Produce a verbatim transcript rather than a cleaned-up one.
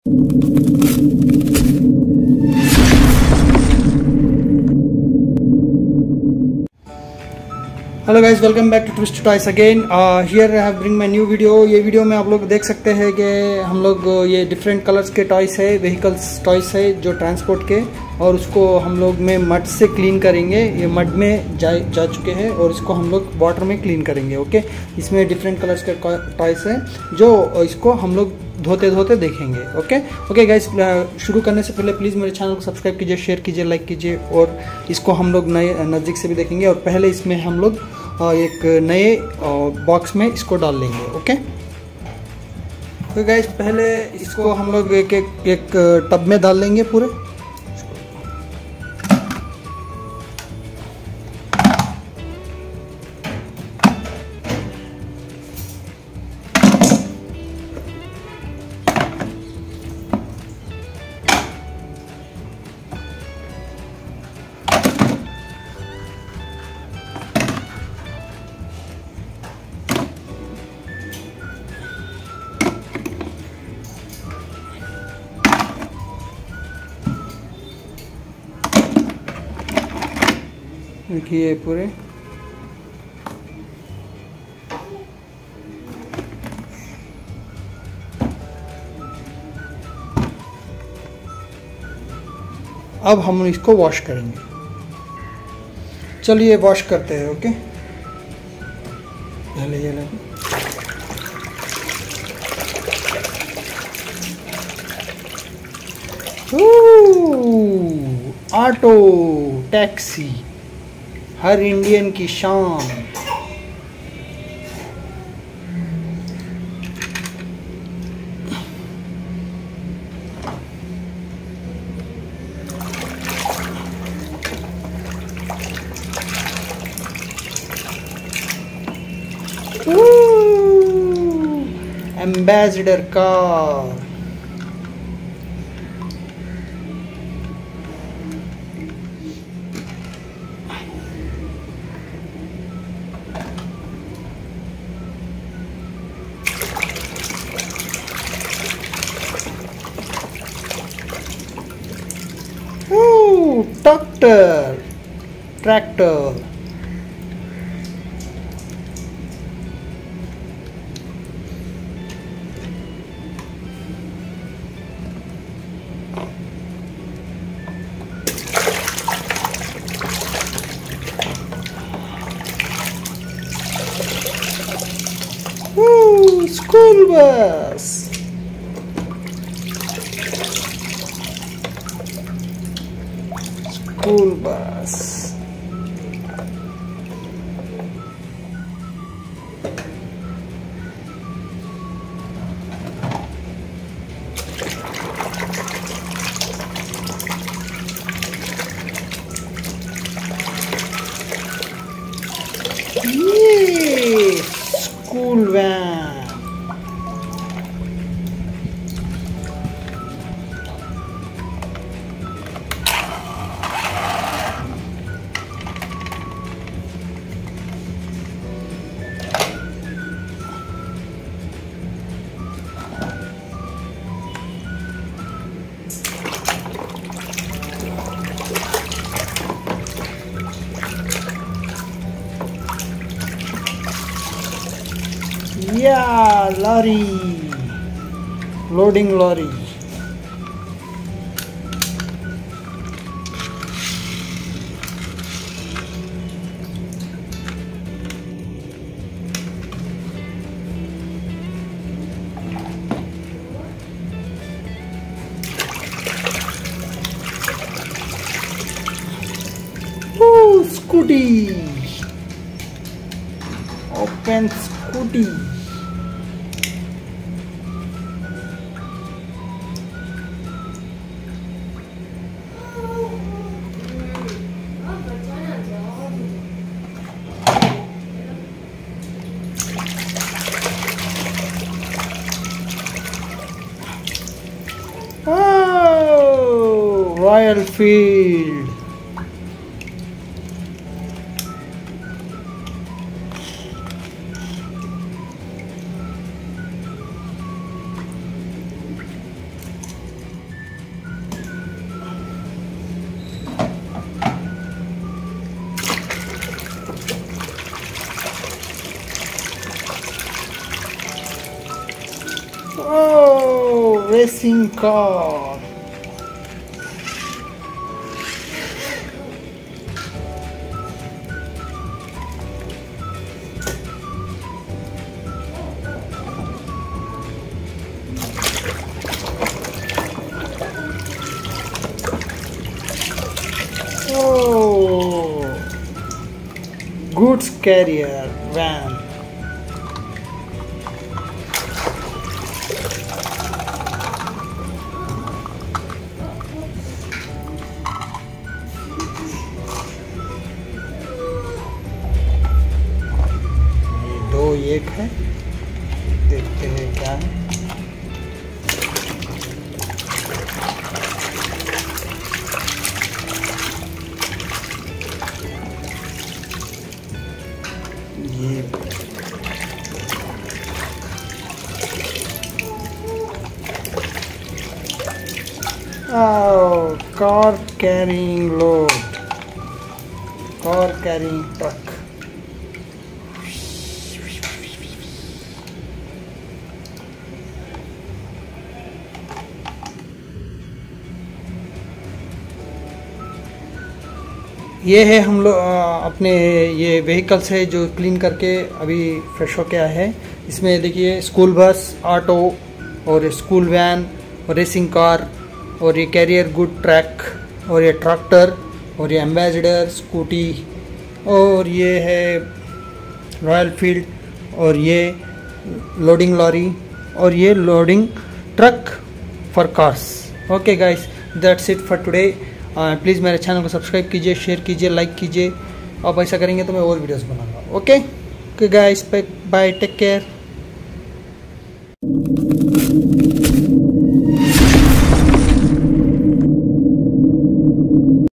Hello guys, welcome back to Twist Toys again. Here I have bring my new video. ये वीडियो में आप लोग देख सकते हैं कि हम लोग ये डिफरेंट कलर्स के टॉयस है, व्हीकल्स टॉयस है जो ट्रांसपोर्ट के, और उसको हम लोग में मड से क्लीन करेंगे। ये मड में जा जा चुके हैं और इसको हम लोग वाटर में क्लीन करेंगे। ओके, इसमें डिफरेंट कलर्स के टॉयस हैं जो इसको हम लोग धोते धोते देखेंगे। ओके ओके गाइस, शुरू करने से पहले प्लीज़ मेरे चैनल को सब्सक्राइब कीजिए, शेयर कीजिए, लाइक कीजिए, और इसको हम लोग नए नज़दीक से भी देखेंगे। और पहले इसमें हम लोग एक नए बॉक्स में इसको डाल लेंगे। ओके तो गाइस, पहले इसको हम लोग एक एक एक टब में डाल लेंगे पूरे। देखिए पूरे अब हम इसको वॉश करेंगे। चलिए वॉश करते हैं। ओके, पहले ये लगे ऑटो टैक्सी, हर इंडियन की शान। Ambassador car, tractor tractor school bus, school bus, ये स्कूल वैन, या lorry, loading lorry, Scooty, open Scooty, Royal Field, racing car. Oh, goods carrier van. दो एक है, देखते हैं क्या है। ये oh, car carrying load, car carrying truck. ये है हम लोग अपने ये व्हीकल्स है जो क्लीन करके अभी फ्रेश होके आए हैं। इसमें देखिए स्कूल बस, ऑटो और स्कूल वैन और रेसिंग कार और ये कैरियर गुड ट्रैक और ये ट्रैक्टर और ये एम्बेसडर स्कूटी और ये है रॉयल फील्ड और ये लोडिंग लॉरी और ये loading truck for cars. Okay guys, that's it for today. Please मेरे चैनल को सब्सक्राइब कीजिए, शेयर कीजिए, लाइक कीजिए। आप ऐसा करेंगे तो मैं और वीडियोस बनाऊंगा। Okay okay guys, bye, take care.